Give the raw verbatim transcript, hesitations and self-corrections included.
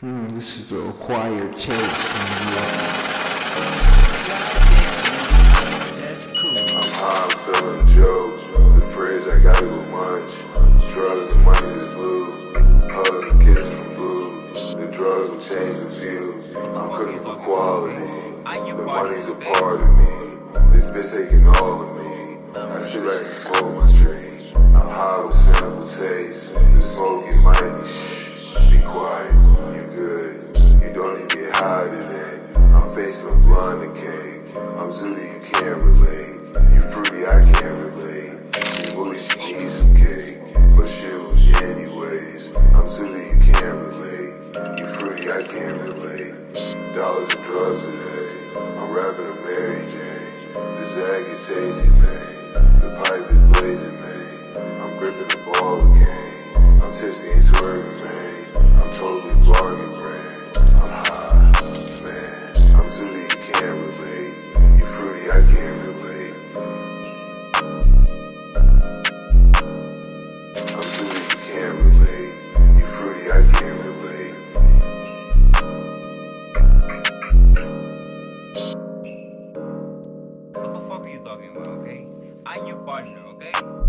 Hmm, this is the acquired taste. That's cool. I'm high, I'm feeling Joe. The phrase I gotta go munch. Drugs and money is blue. Hugs and kisses from blue. The drugs will change the view. I'm cooking for quality. The money's a part of me. This bitch taking all of me. I sit back and smoke my street. I'm high with simple taste. The smoke is mighty. Shh, be quiet. You good. You don't even get high today. I'm facing a blunt and cake. I'm zooty, you can't relate. You fruity, I can't relate. She moody, she needs some cake. But shoot, anyways. I'm zooty, you can't relate. You fruity, I can't relate. Dollars and drugs today. I'm rapping a Mary Jane. The zag is tasty, man. The pipe is blazing, man. I'm gripping the ball of cane. I'm tipsy and swerving, man. I'm totally bargain brand. I'm high, man. I'm zooty, you can't relate. You fruity, I can't relate. I'm zooty, you can't relate. You fruity, I can't relate. What the fuck are you talking about, okay? I'm your partner, okay?